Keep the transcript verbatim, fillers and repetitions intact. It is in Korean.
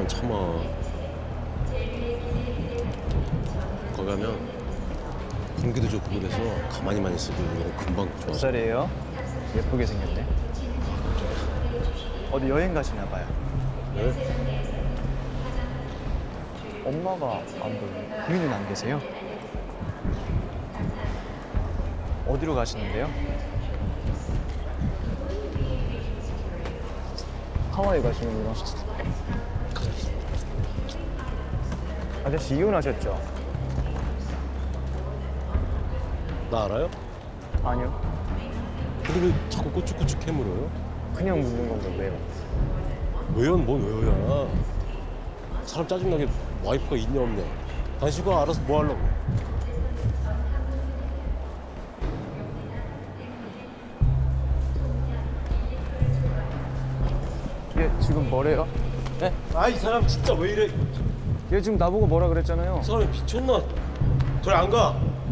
참아. 거기 가면 공기도 좋고 그래서 가만히만 있어도 이거 금방 좋아. 몇 살이에요? 예쁘게 생겼네. 어디 여행 가시나 봐요. 네? 엄마가 안 보여요. 부인은 안 계세요? 어디로 가시는데요? 하와이 가시는구나. 아저씨 이혼하셨죠? 나 알아요? 아니요. 근데 왜 자꾸 꼬축꼬축 캐물어요? 그냥 묻는 건데 왜요? 왜요? 뭔 왜요야? 사람 짜증나게 와이프가 있냐 없냐? 당신과 알아서 뭐 하려고? 얘 지금 뭐래요? 네? 아, 이 사람 진짜 왜 이래? 얘 지금 나보고 뭐라 그랬잖아요. 이 사람이 미쳤나? 저리 안 가.